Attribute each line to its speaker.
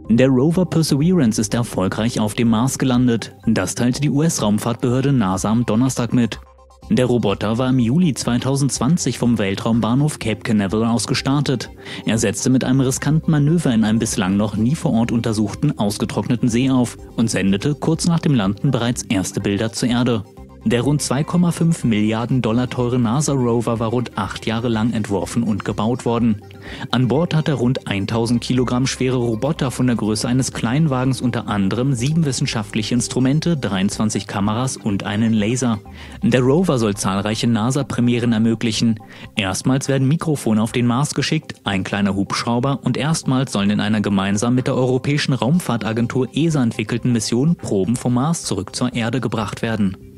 Speaker 1: Der Rover Perseverance ist erfolgreich auf dem Mars gelandet. Das teilte die US-Raumfahrtbehörde NASA am Donnerstag mit. Der Roboter war im Juli 2020 vom Weltraumbahnhof Cape Canaveral aus gestartet. Er setzte mit einem riskanten Manöver in einem bislang noch nie vor Ort untersuchten, ausgetrockneten See auf und sendete kurz nach dem Landen bereits erste Bilder zur Erde. Der rund 2,5 Milliarden Dollar teure NASA-Rover war rund 8 Jahre lang entworfen und gebaut worden. An Bord hat der rund 1000 Kilogramm schwere Roboter von der Größe eines Kleinwagens unter anderem 7 wissenschaftliche Instrumente, 23 Kameras und einen Laser. Der Rover soll zahlreiche NASA-Premieren ermöglichen. Erstmals werden Mikrofone auf den Mars geschickt, ein kleiner Hubschrauber und erstmals sollen in einer gemeinsam mit der Europäischen Raumfahrtagentur ESA entwickelten Mission Proben vom Mars zurück zur Erde gebracht werden.